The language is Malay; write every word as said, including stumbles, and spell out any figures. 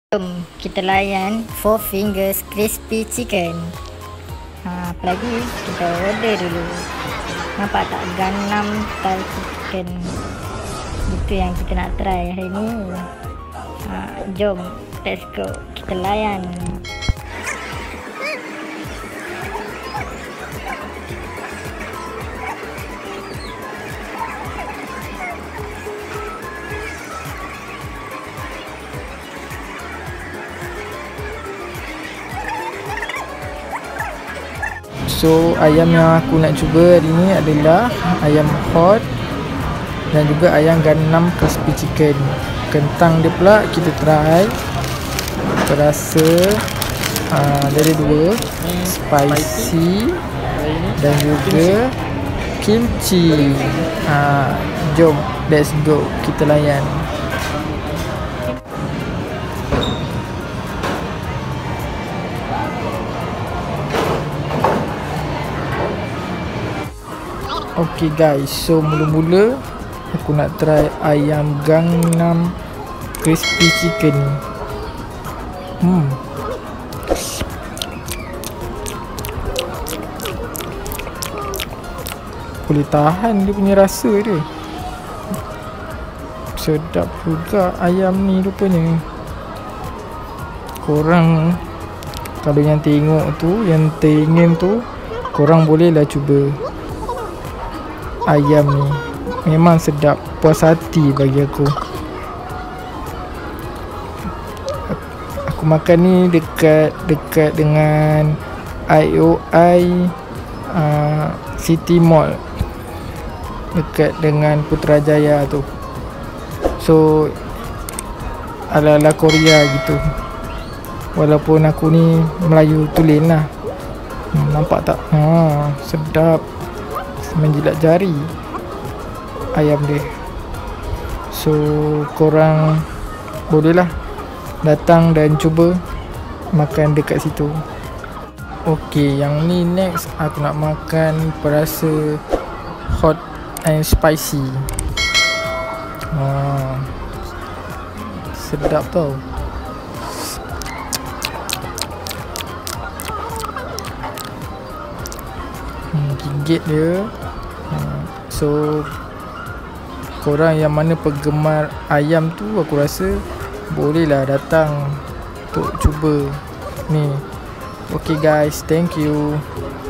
Jom kita layan Four Fingers Crispy Chicken. Ha, apa lagi? Kita order dulu. Nampak tak? Gangnam Style Chicken. Itu yang kita nak try hari ni. Ha, jom, let's go. Kita layan. So ayam yang aku nak cuba hari ni adalah ayam hot dan juga ayam Gangnam crispy chicken. Kentang dia pula kita try. Aku rasa uh, dari dua, spicy dan juga kimchi. uh, Jom, let's go, kita layan. Okay guys, so mula-mula aku nak try ayam Gangnam crispy chicken. Hmm. Boleh tahan dia punya rasa dia. Sedap juga ayam ni rupanya. Korang kalau yang tengok tu, yang teringin tu, korang bolehlah cuba ayam ni. Memang sedap, puas hati bagi aku. Aku makan ni dekat dekat dengan I O I uh, City Mall, dekat dengan Putrajaya tu. So ala-ala Korea gitu. Walaupun aku ni Melayu tulen lah. hmm, Nampak tak? Ha, sedap, menjilat jari ayam dia. So korang bolehlah datang dan cuba makan dekat situ. Okay, yang ni next aku nak makan perasa hot and spicy. ha, Sedap tau. hmm, Gigit dia. So korang yang mana penggemar ayam tu, aku rasa bolehlah datang untuk cuba ni. Okay guys, thank you.